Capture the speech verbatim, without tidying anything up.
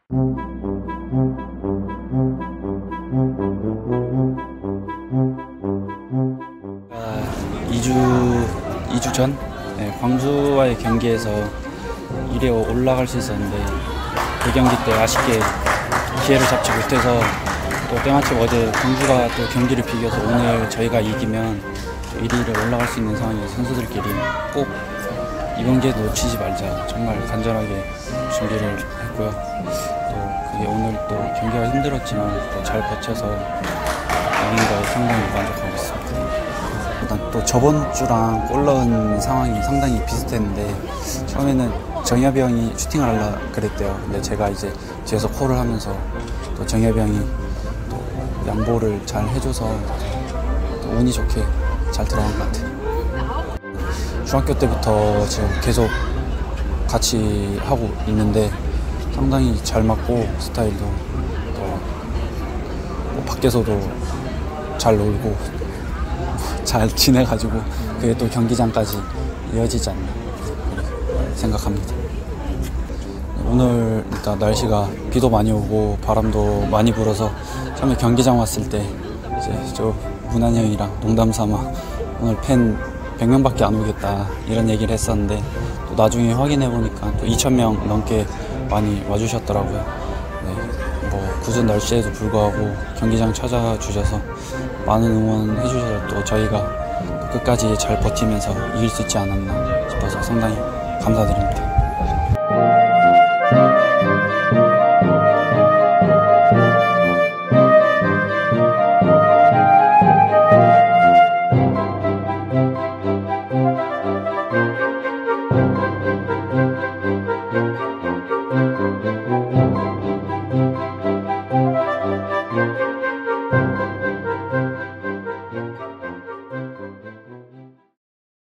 이 주, 이 주 전 네, 광주와의 경기에서 일 회 올라갈 수 있었는데 그 경기 때 아쉽게 기회를 잡지 못해서 또 때마침 어제 광주가 또 경기를 비겨서 오늘 저희가 이기면 일 위로 올라갈 수 있는 상황에서 선수들끼리 꼭 이번 기회 놓치지 말자 정말 간절하게 준비를 했고요. 또 그게 오늘 또 경기가 힘들었지만 또 잘 버텨서 나온 거에 상당히 만족하고 있습니다. 일단 또 저번 주랑 골 넣은 상황이 상당히 비슷했는데 처음에는 정엽이 형이 슈팅을 하려 그랬대요. 근데 제가 이제 뒤에서 콜을 하면서 또 정엽이 형이 또 양보를 잘 해줘서 또 운이 좋게 잘 들어간 것 같아요. 중학교 때부터 지금 계속 같이 하고 있는데 상당히 잘 맞고 스타일도 또 뭐 밖에서도 잘 놀고 잘 지내가지고 그게 또 경기장까지 이어지지 않나 생각합니다. 오늘 일단 날씨가 비도 많이 오고 바람도 많이 불어서 처음에 경기장 왔을 때 이제 저 문환이 형이랑 농담 삼아 오늘 팬 백 명밖에 안 오겠다 이런 얘기를 했었는데 또 나중에 확인해 보니까 또 이천 명 넘게 많이 와주셨더라고요. 네, 뭐 굳은 날씨에도 불구하고 경기장 찾아주셔서 많은 응원해 주셔서 또 저희가 끝까지 잘 버티면서 이길 수 있지 않았나 싶어서 상당히 감사드립니다.